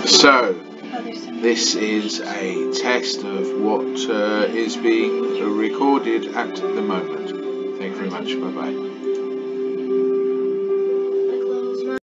So, this is a test of what is being recorded at the moment. Thank you very much. Bye bye.